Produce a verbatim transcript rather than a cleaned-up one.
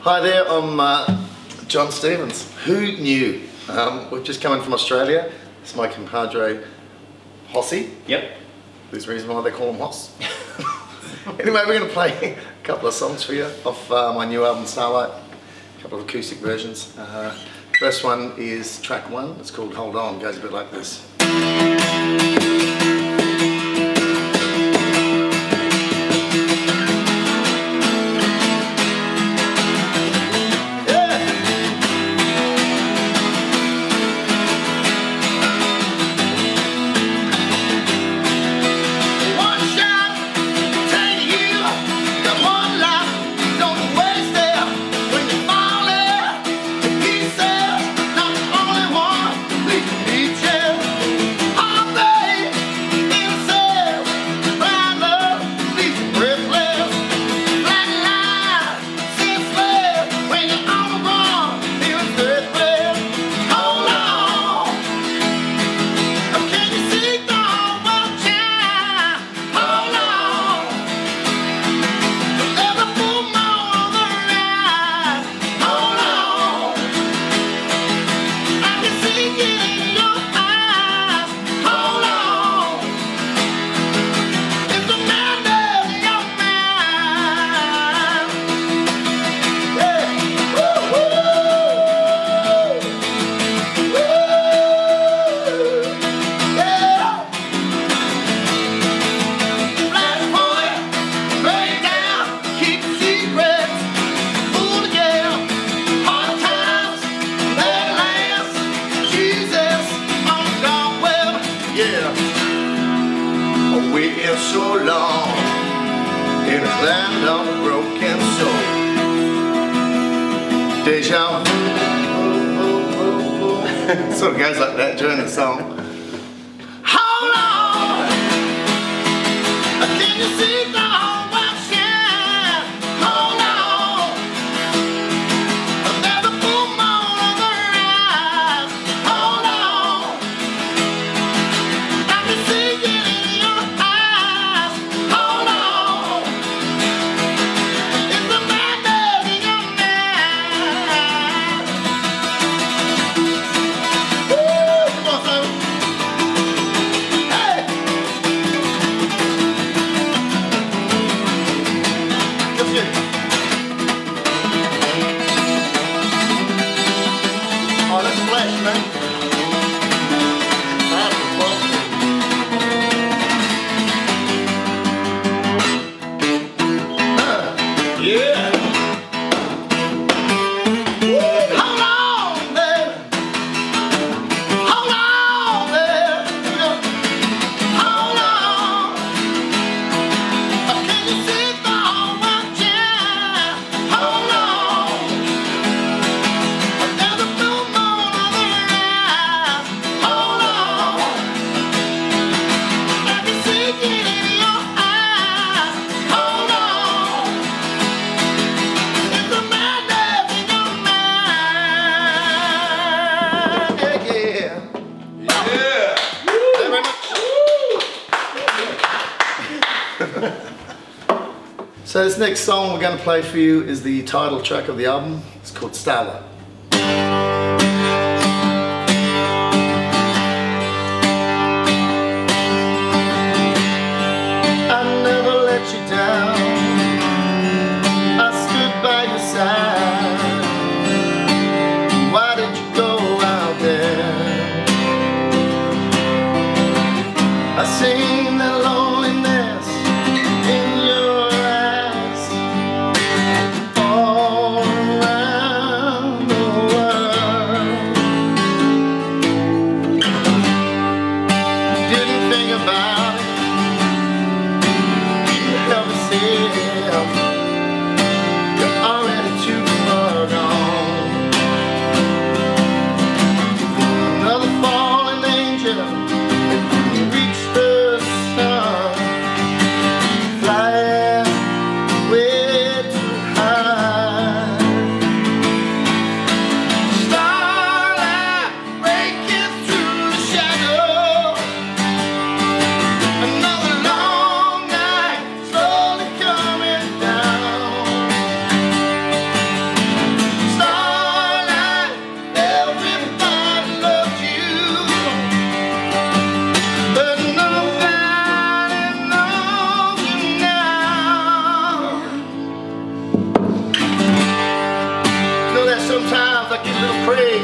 Hi there, I'm uh, Jon Stevens. Who knew? Um, we've just come in from Australia. It's my compadre, Hossy. Yep. There's a reason why they call him Hoss. Anyway, we're going to play a couple of songs for you off uh, my new album, Starlight. A couple of acoustic versions. Uh, first one is track one. It's called Hold On. It goes a bit like this. So long in a land of broken soul. Deja vu. Sort of goes like that during the song. Hold on, can you see the whole world shine? Hold on, there's a full moon on the rise. Hold on, I can see it in your eyes. Hold on, it's the madness in your mind. Woo, come on, son. Hey, let's get it. Oh, that's flash, man. That's fun. Yeah. Woo. Hold on, baby. Hold on, baby. Hold on. Can you see the whole world shine? Hold on. There's a full moon on the rise. Hold on. I can see it in your eyes. Hold on. It's the madness in your mind. Yeah, yeah. Yeah. Thank you very much. So this next song we're going to play for you is the title track of the album. It's called Starlight. I never let you down. I stood by your side. Why did you go out there? I seen that loneliness in your eyes all around the world. Didn't think about it. Help yourself. You're already too sometimes I get a little crazy.